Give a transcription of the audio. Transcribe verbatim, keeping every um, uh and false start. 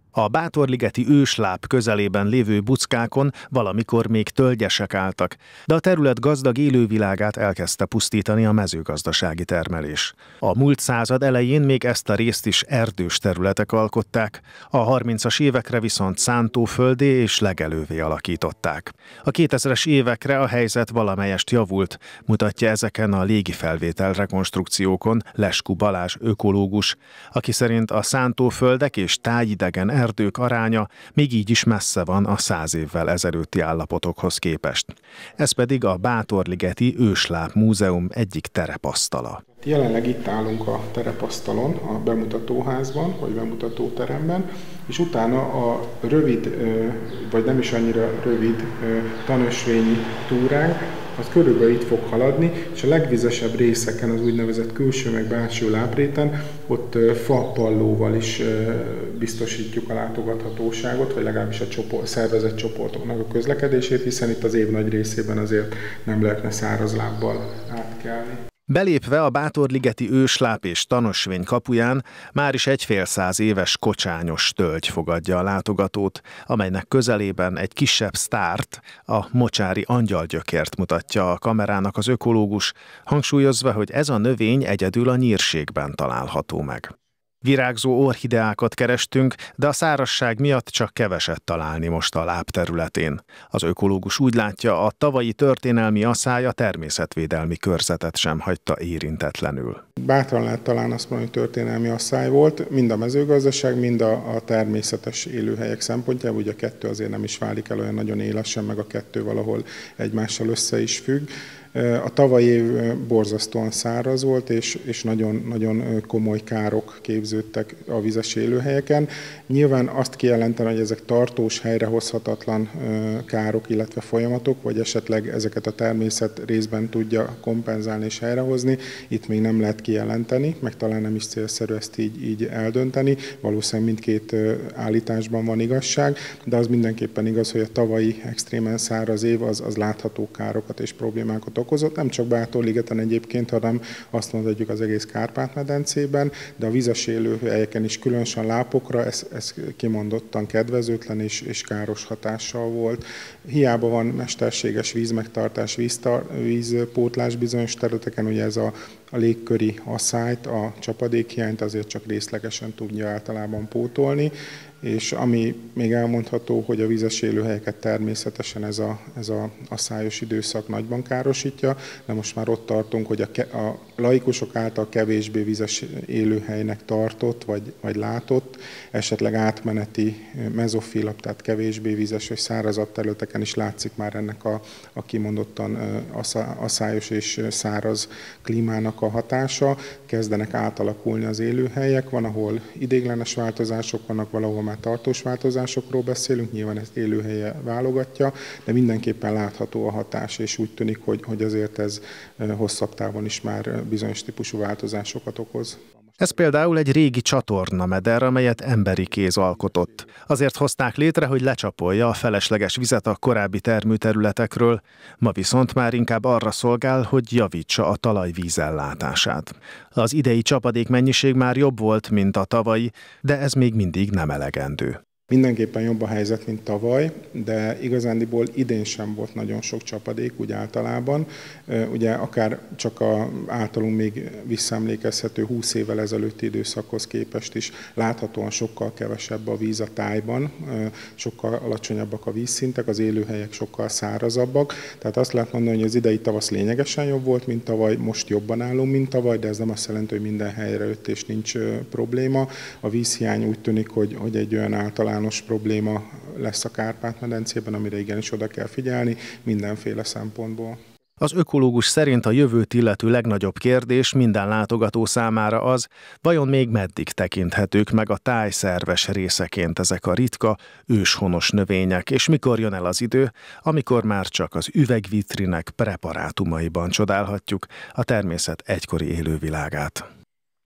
A Bátorligeti ősláp közelében lévő buckákon valamikor még tölgyesek álltak, de a terület gazdag élővilágát elkezdte pusztítani a mezőgazdasági termelés. A múlt század elején még ezt a részt is erdős területek alkották, a harmincas évekre viszont szántóföldé és legelővé alakították. A kétezres évekre a helyzet valamelyest javult, mutatja ezeken a légifelvétel rekonstrukciókon Lesku Balázs ökológus, aki szerint a szántóföldek és tájidegen erdők aránya még így is messze van a száz évvel ezelőtti állapotokhoz képest. Ez pedig a Bátorligeti Ősláp Múzeum egyik terepasztala. Jelenleg itt állunk a terepasztalon, a bemutatóházban, vagy bemutatóteremben, és utána a rövid, vagy nem is annyira rövid tanösvényi túránk, az körülbelül itt fog haladni, és a legvizesebb részeken, az úgynevezett külső meg belső lábréten, ott fapallóval is biztosítjuk a látogathatóságot, vagy legalábbis a csoport, szervezett csoportoknak a közlekedését, hiszen itt az év nagy részében azért nem lehetne szárazlábbal átkelni. Belépve a Bátorligeti Ősláp és Tanösvény kapuján már is egy fél száz éves kocsányos tölgy fogadja a látogatót, amelynek közelében egy kisebb sztárt, a mocsári angyalgyökért mutatja a kamerának az ökológus, hangsúlyozva, hogy ez a növény egyedül a nyírségben található meg. Virágzó orchideákat kerestünk, de a szárazság miatt csak keveset találni most a láp területén. Az ökológus úgy látja, a tavalyi történelmi aszály a természetvédelmi körzetet sem hagyta érintetlenül. Bátran lehet talán azt mondani, hogy történelmi aszály volt, mind a mezőgazdaság, mind a, a természetes élőhelyek szempontjából, ugye a kettő azért nem is válik el olyan nagyon élesen, meg a kettő valahol egymással össze is függ. A tavalyi év borzasztóan száraz volt, és, és nagyon, nagyon komoly károk képződtek a vizes élőhelyeken. Nyilván azt kijelenteni, hogy ezek tartós, helyrehozhatatlan károk, illetve folyamatok, vagy esetleg ezeket a természet részben tudja kompenzálni és helyrehozni, itt még nem lehet kijelenteni, meg talán nem is célszerű ezt így, így eldönteni. Valószínűleg mindkét állításban van igazság, de az mindenképpen igaz, hogy a tavalyi extrémen száraz év az, az látható károkat és problémákat okozott, nem csak Bátorligeten egyébként, hanem azt mondhatjuk az egész Kárpát-medencében, de a vizes élőhelyeken is, különösen lápokra, ez, ez kimondottan kedvezőtlen és, és káros hatással volt. Hiába van mesterséges vízmegtartás, víztar, vízpótlás bizonyos területeken, ugye ez a a légköri asszályt, a csapadékhiányt azért csak részlegesen tudja általában pótolni, és ami még elmondható, hogy a vizes élőhelyeket természetesen ez a, ez a asszályos időszak nagyban károsítja, de most már ott tartunk, hogy a, ke, a laikusok által kevésbé vizes élőhelynek tartott, vagy, vagy látott, esetleg átmeneti mezofilabb, tehát kevésbé vizes vagy szárazabb területeken is látszik már ennek a, a kimondottan asszályos és száraz klímának a hatása, kezdenek átalakulni az élőhelyek, van, ahol ideiglenes változások vannak, valahol már tartós változásokról beszélünk, nyilván ezt élőhelye válogatja, de mindenképpen látható a hatás, és úgy tűnik, hogy, hogy azért ez hosszabb távon is már bizonyos típusú változásokat okoz. Ez például egy régi csatornameder, amelyet emberi kéz alkotott. Azért hozták létre, hogy lecsapolja a felesleges vizet a korábbi termőterületekről, ma viszont már inkább arra szolgál, hogy javítsa a talaj vízellátását. Az idei csapadék mennyiség már jobb volt, mint a tavalyi, de ez még mindig nem elegendő. Mindenképpen jobb a helyzet, mint tavaly, de igazándiból idén sem volt nagyon sok csapadék, úgy általában. Ugye akár csak a általunk még visszaemlékezhető húsz évvel ezelőtti időszakhoz képest is láthatóan sokkal kevesebb a víz a tájban, sokkal alacsonyabbak a vízszintek, az élőhelyek sokkal szárazabbak. Tehát azt lehet mondani, hogy az idei tavasz lényegesen jobb volt, mint tavaly, most jobban állunk, mint tavaly, de ez nem azt jelenti, hogy minden helyre jött és nincs probléma. A vízhiány úgy tűnik, hogy, hogy egy olyan általán probléma lesz a Kárpát-medencében, amire igenis oda kell figyelni mindenféle szempontból. Az ökológus szerint a jövőt illető legnagyobb kérdés minden látogató számára az, vajon még meddig tekinthetők meg a táj szerves részeként ezek a ritka, őshonos növények, és mikor jön el az idő, amikor már csak az üvegvitrinek preparátumaiban csodálhatjuk a természet egykori élővilágát.